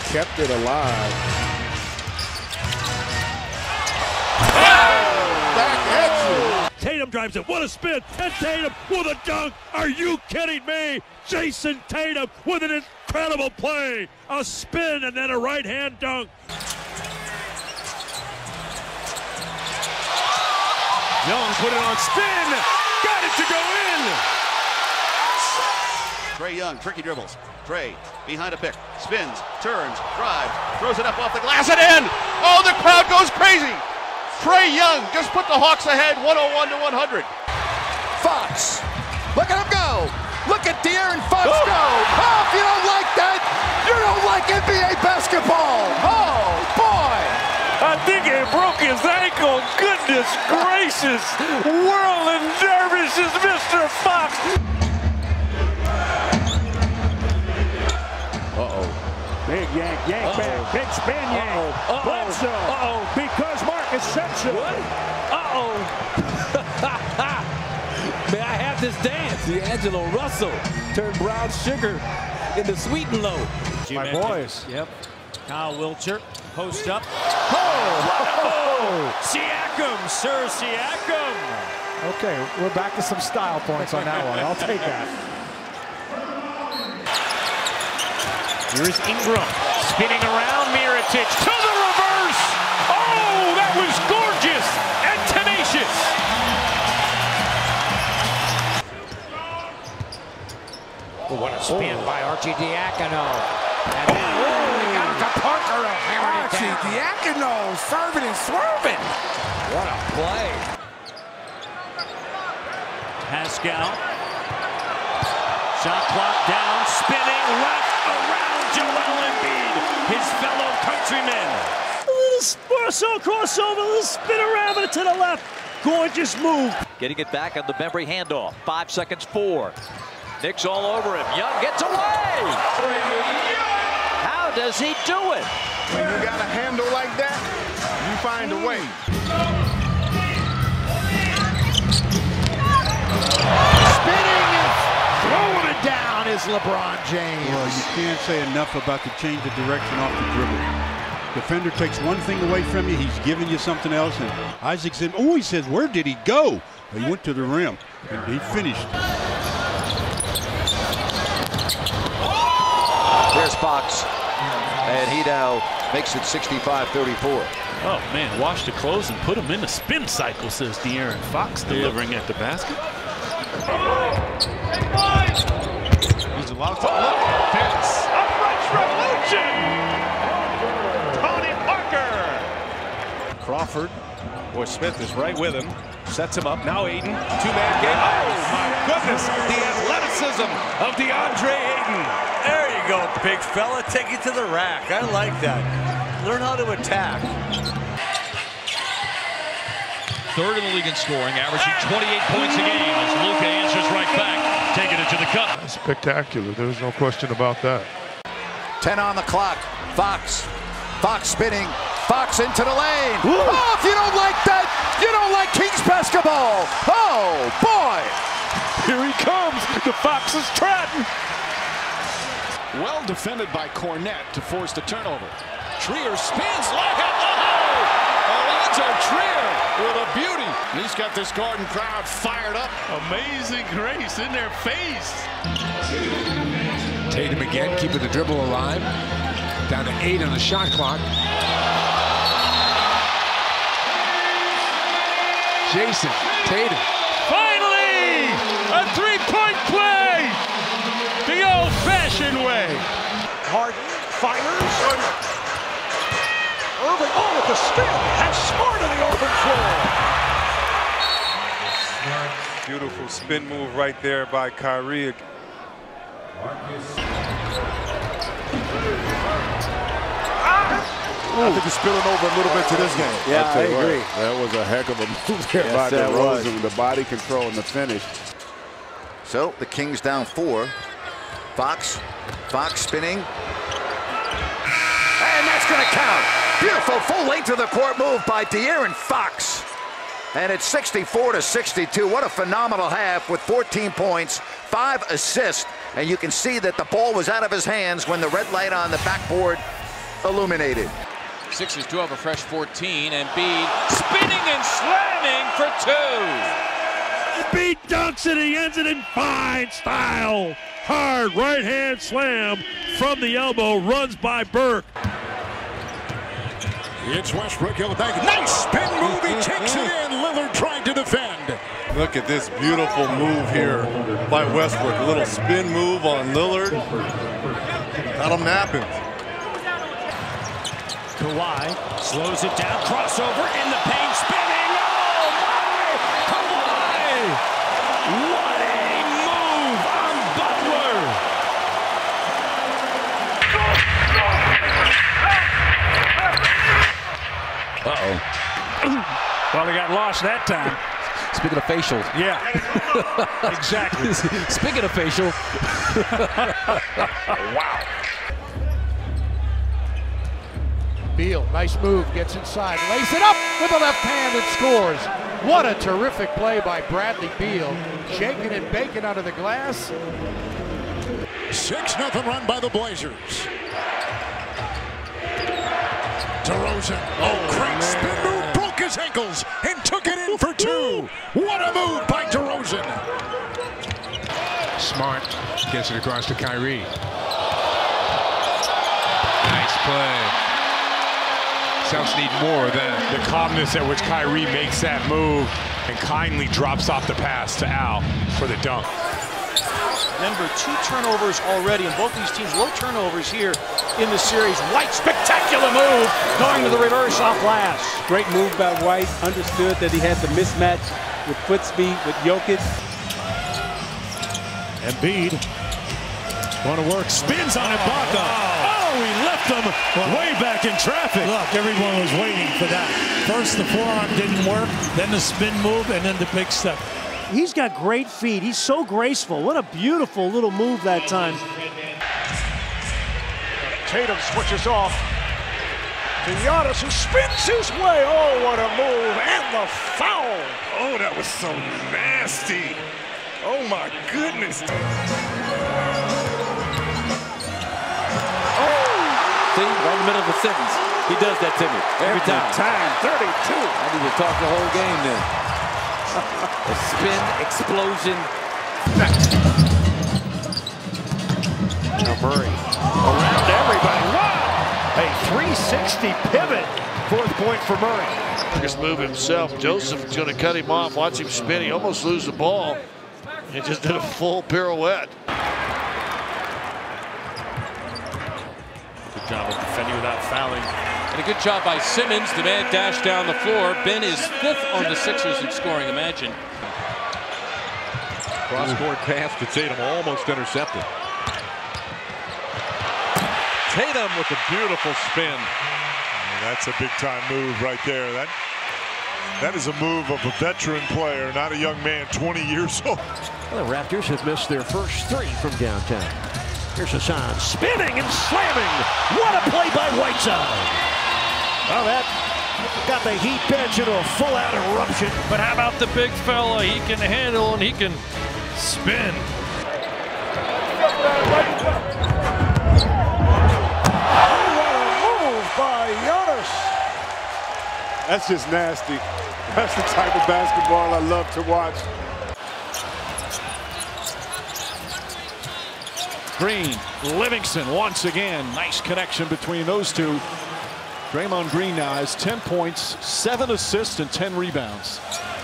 kept it alive. Back at you. Tatum drives it. What a spin. And Tatum with a dunk. Are you kidding me? Jason Tatum with an incredible play. A spin and then a right-hand dunk. Young put it on spin. Got it to go in. Trae Young, tricky dribbles. Trae behind a pick, spins, turns, drives, throws it up off the glass and in. Oh, the crowd goes crazy. Trae Young just put the Hawks ahead 101 to 100. Fox, look at him go. Look at De'Aaron Fox go. Oh, if you don't like that, you don't like NBA basketball. Oh, boy. I think he broke his ankle. Goodness gracious. Whirling dervish is Mr. Fox. Big yank back, big spin yank. Bledsoe, because Marcus Simpson. What? May I have this dance? D'Angelo Russell turned brown sugar into sweet and low. My boys. Yep. Kyle Wiltshire, post up. Oh! Siakam, Sir Siakam. Okay, we're back to some style points on that one. I'll take that. Here's Ingram, spinning around Mirotic to the reverse. Oh, that was gorgeous and tenacious. What a spin by Arcidiacono. And then, he got it to Parker. Arcidiacono serving and swerving. What a play. Pascal. Shot clock down, spinning left around Joel Embiid, his fellow countrymen. A little Sparso crossover, a little spin around it to the left. Gorgeous move. Getting it back on the Bembry handoff. 5 seconds, 4. Knicks all over him. Young gets away. How does he do it? When you got a handle like that, you find a way. Spinning and throwing it down is LeBron James. Well, you can't say enough about the change of direction off the dribble. Defender takes one thing away from you, he's giving you something else. And Isaacson always says, where did he go? He went to the rim, and he finished. There's Fox, and he now makes it 65-34. Oh, man, wash the clothes and put them in the spin cycle, says De'Aaron Fox, delivering at the basket. He's a lot of fun. Fence. A French Revolution! Tony Parker! Crawford. Boy, Smith is right with him. Sets him up. Now Ayton. Two-man game. Oh, my goodness. The athleticism of DeAndre Ayton. There you go, big fella. Take it to the rack. I like that. Learn how to attack. Third in the league in scoring, averaging 28 points a game as Luka answers right back, taking it to the cup. Spectacular. There's no question about that. 10 on the clock. Fox. Fox spinning. Fox into the lane. Oh, if you don't like that, you don't like Kings basketball. Oh, boy. Here he comes. The Fox is trotting. Well defended by Cornette to force the turnover. Trier spins like a Alonzo Trier with a beauty. And he's got this Garden crowd fired up. Amazing grace in their face. Tatum again, keeping the dribble alive. Down to 8 on the shot clock. Jason Tatum. Finally, a three-point play, the old-fashioned way. Harden fires. Irving on with the spin. And Smart on the open floor. Beautiful spin move right there by Kyrie. I think he's spilling over a little bit to this game. Yeah, I agree. That was a heck of a move there by DeRozan, the body control and the finish. So the Kings down 4. Fox spinning. And that's going to count. Beautiful full length of the court move by De'Aaron Fox. And it's 64-62. What a phenomenal half with 14 points, 5 assists. And you can see that the ball was out of his hands when the red light on the backboard illuminated. Sixers do have a fresh 14, and Embiid spinning and slamming for 2. Embiid dunks it. He ends it in fine style. Hard right-hand slam from the elbow. Runs by Burke. It's Westbrook. He'll back. Nice spin move. He takes it in. Lillard trying to defend. Look at this beautiful move here by Westbrook. A little spin move on Lillard. Got him napping. Kawhi slows it down. Crossover in the paint. Spinning. Oh, my! Kawhi! What a move on Butler! Uh-oh. Well, he got lost that time. Speaking of facials. Yeah. Exactly. Speaking of facial. Wow. Beal, nice move, gets inside, lays it up with the left hand and scores. What a terrific play by Bradley Beal. Shaking and baking out of the glass. 6-0 run by the Blazers. DeRozan, great spin move, broke his ankles and took it in for 2. What a move by DeRozan. Smart gets it across to Kyrie. Nice play. Celtics need more of that. The calmness at which Kyrie makes that move and kindly drops off the pass to Al for the dunk. Denver 2 turnovers already, and both these teams low turnovers here in the series. White, spectacular move, going to the reverse off glass. Great move by White. Understood that he had the mismatch with foot speed with Jokic. Embiid going to work, spins on Ibaka. Oh, he left him way back in traffic. Look, everyone was waiting for that. First the forearm didn't work, then the spin move, and then the big step. He's got great feet. He's so graceful. What a beautiful little move that time. Tatum switches off to Giannis, who spins his way. Oh, what a move, and the foul. Oh, that was so nasty. Oh, my goodness. See, right in the middle of a sentence. He does that to me every time. 32. I need to talk the whole game then. A spin explosion. Now Murray around everybody. Wow! A 360 pivot. 4th point for Murray. Just move himself. Joseph's going to cut him off. Watch him spin. He almost lose the ball. He just did a full pirouette. Good job of defending without fouling. And a good job by Simmons. The man dashed down the floor. Ben is 5th on the Sixers in scoring. Imagine. Cross-court pass to Tatum, almost intercepted. Tatum with a beautiful spin. That's a big-time move right there. That is a move of a veteran player, not a young man, 20 years old. Well, the Raptors have missed their first 3 from downtown. Here's Hassan spinning and slamming. What a play by Whiteside. Well, that got the Heat bench into a full-out eruption. But how about the big fella? He can handle and he can spin. By Giannis. That's just nasty. That's the type of basketball I love to watch. Green, Livingston once again. Nice connection between those two. Draymond Green now has 10 points, 7 assists, and 10 rebounds.